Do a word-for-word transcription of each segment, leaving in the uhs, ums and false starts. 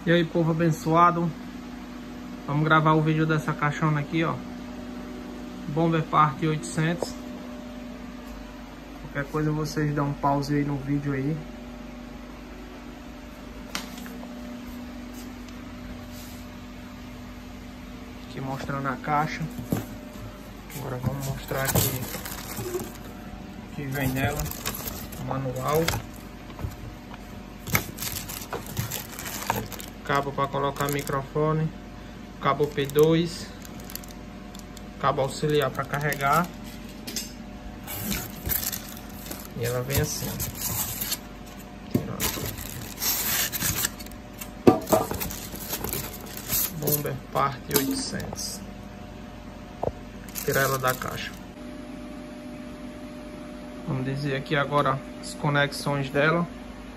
E aí, povo abençoado, vamos gravar o vídeo dessa caixona aqui, ó, Bomber Part oitocentos. Qualquer coisa vocês dão um pause aí no vídeo aí. Aqui mostrando a caixa. Agora vamos mostrar aqui o que vem nela, o manual. Cabo para colocar microfone, cabo P dois, cabo auxiliar para carregar, e ela vem assim. Bomber Part oitocentos. Tirar ela da caixa. Vamos dizer aqui agora as conexões dela.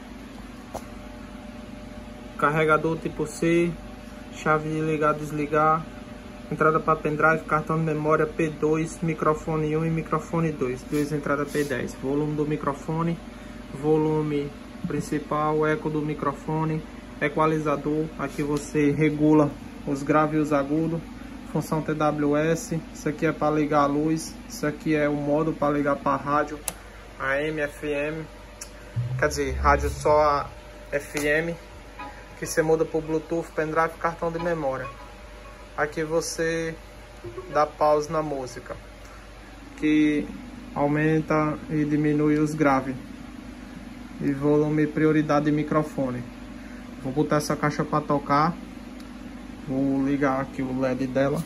Carregador tipo C, chave de ligar e desligar, entrada para pendrive, cartão de memória P dois, microfone um e microfone dois, duas entradas P dez, volume do microfone, volume principal, eco do microfone, equalizador, aqui você regula os graves e os agudos, função T W S, isso aqui é para ligar a luz, isso aqui é o modo para ligar para rádio, A M, F M, quer dizer, rádio só a F M, que você muda por Bluetooth, pendrive, cartão de memória. Aqui você dá pause na música, que aumenta e diminui os graves, e volume e prioridade de microfone. Vou botar essa caixa para tocar. Vou ligar aqui o L E D dela.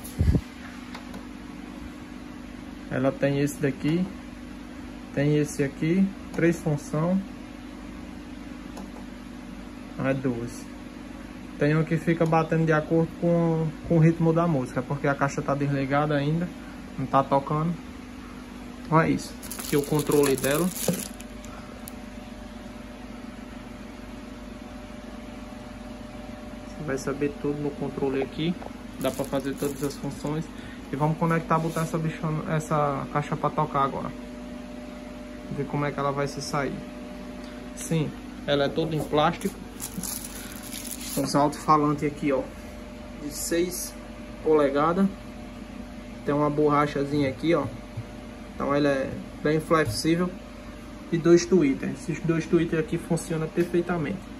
Ela tem esse daqui, tem esse aqui, três funções, é duas. Tem um que fica batendo de acordo com, com o ritmo da música, porque a caixa tá desligada ainda, não tá tocando. Então é isso. Aqui o controle dela. Você vai saber tudo no controle aqui. Dá pra fazer todas as funções. E vamos conectar, botar essa, bichona, essa caixa pra tocar agora. Ver como é que ela vai se sair. Sim, ela é toda em plástico. Os alto-falantes aqui, ó, de seis polegadas. Tem uma borrachazinha aqui, ó. Então ela é bem flexível. E dois tweeters. Esses dois tweeters aqui funcionam perfeitamente.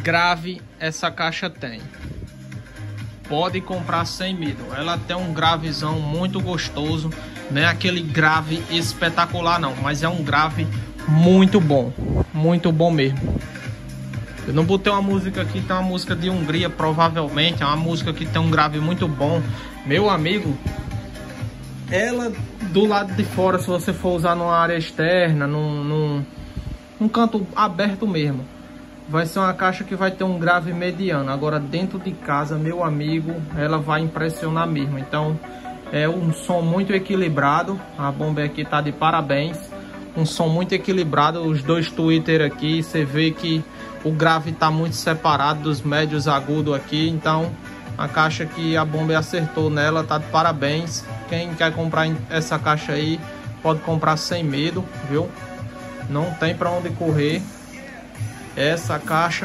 grave essa caixa tem. Pode comprar sem medo. Ela tem um gravezão muito gostoso. Não é aquele grave espetacular não, mas é um grave muito bom. Muito bom mesmo. Eu não botei uma música aqui, tem uma música de Hungria, provavelmente. É uma música que tem um grave muito bom. Meu amigo, ela do lado de fora, se você for usar numa área externa, num, num, num canto aberto mesmo, vai ser uma caixa que vai ter um grave mediano. Agora dentro de casa, meu amigo, ela vai impressionar mesmo. Então é um som muito equilibrado. A Bomber aqui tá de parabéns. Um som muito equilibrado. Os dois Twitter aqui, você vê que o grave tá muito separado dos médios agudos aqui. Então a caixa que a Bomber acertou nela tá de parabéns. Quem quer comprar essa caixa aí, pode comprar sem medo, viu? Não tem para onde correr. Essa caixa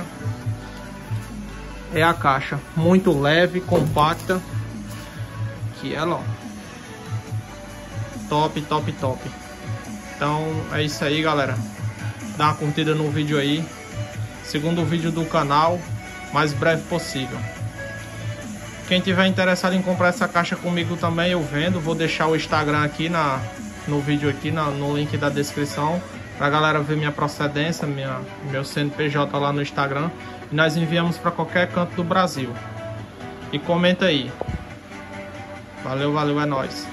é a caixa muito leve, compacta, que ela, ó, top, top, top. Então é isso aí, galera. Dá uma curtida no vídeo aí. Segundo vídeo do canal, mais breve possível. Quem tiver interessado em comprar essa caixa comigo também, eu vendo. Vou deixar o Instagram aqui na, no vídeo aqui, na, no link da descrição, pra galera ver minha procedência, minha, meu C N P J lá no Instagram. E nós enviamos para qualquer canto do Brasil. E comenta aí. Valeu, valeu, é nóis.